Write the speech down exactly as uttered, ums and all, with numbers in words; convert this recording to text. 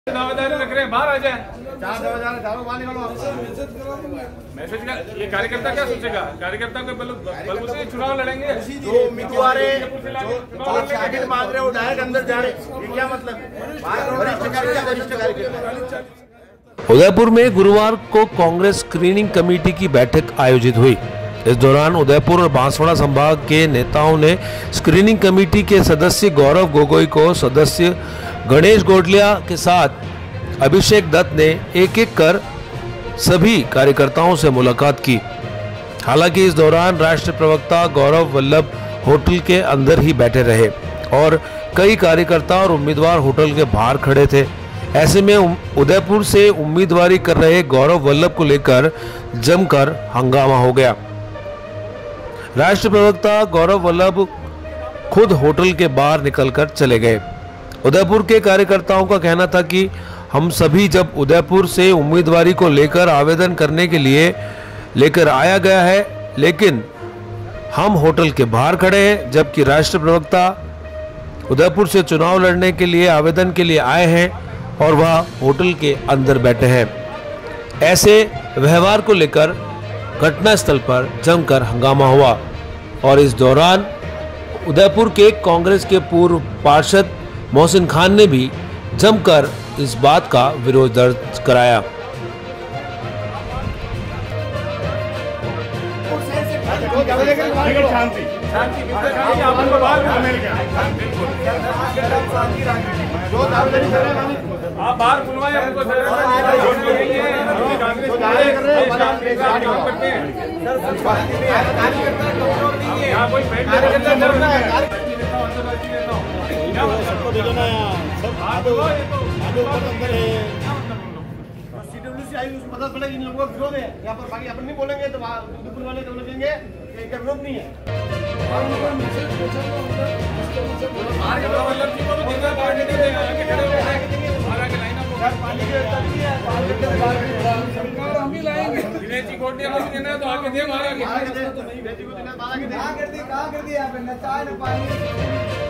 दावेदारी रख रहे हैं, बाहर आ जाए। मैसेज का ये कार्यकर्ता क्या सोचेगा? कार्यकर्ता को बल बलबूते से चुनाव लड़ेंगे। जो उम्मीदवार टिकट मांग रहे वो डायरेक्ट अंदर जा रहे, ये क्या मतलब है? वरिष्ठ कार्यकर्ता। उदयपुर में गुरुवार को कांग्रेस स्क्रीनिंग कमेटी की बैठक आयोजित हुई। इस दौरान उदयपुर और बांसवाड़ा संभाग के नेताओं ने स्क्रीनिंग कमेटी के सदस्य गौरव गोगोई को, सदस्य गणेश गोडलिया के साथ अभिषेक दत्त ने एक एक कर सभी कार्यकर्ताओं से मुलाकात की। हालांकि इस दौरान राष्ट्रीय प्रवक्ता गौरव वल्लभ होटल के अंदर ही बैठे रहे और कई कार्यकर्ता और उम्मीदवार होटल के बाहर खड़े थे। ऐसे में उदयपुर से उम्मीदवारी कर रहे गौरव वल्लभ को लेकर जमकर हंगामा हो गया। राष्ट्रीय प्रवक्ता गौरव वल्लभ खुद होटल के बाहर निकलकर चले गए। उदयपुर के कार्यकर्ताओं का कहना था कि हम सभी जब उदयपुर से उम्मीदवारी को लेकर आवेदन करने के लिए लेकर आया गया है, लेकिन हम होटल के बाहर खड़े हैं, जबकि राष्ट्रीय प्रवक्ता उदयपुर से चुनाव लड़ने के लिए आवेदन के लिए आए हैं और वह होटल के अंदर बैठे हैं। ऐसे व्यवहार को लेकर घटनास्थल पर जमकर हंगामा हुआ और इस दौरान उदयपुर के कांग्रेस के पूर्व पार्षद मोहसिन खान ने भी जमकर इस बात का विरोध दर्ज कराया। आप बाहर बुलवाए हमको सर, पता पड़ेगा इन लोगों का विरोध है यहाँ पर। बाकी अपन नहीं बोलेंगे तो उदयपुर वाले तो लगेंगे कि विरोध नहीं है। हम ही लाएंगे तो आगे दे, कहाँ कर दी, कहाँ कर दी आप?